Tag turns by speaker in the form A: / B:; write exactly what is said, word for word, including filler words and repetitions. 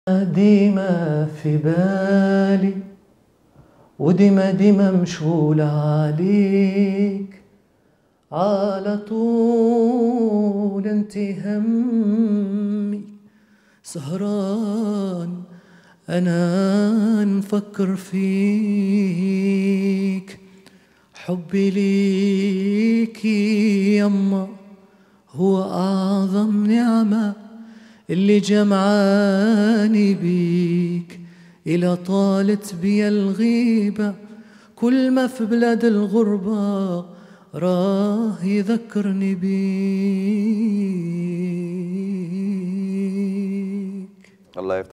A: ديما في بالي وديما ديما مشغول عليك، على طول انت همي سهران انا نفكر فيك. حبي ليكي يما هو اعظم نعمة اللي جمعاني بيك. إلى طالت بي الغيبة كل ما في بلاد الغربة راه يذكرني بيك.
B: الله يفتح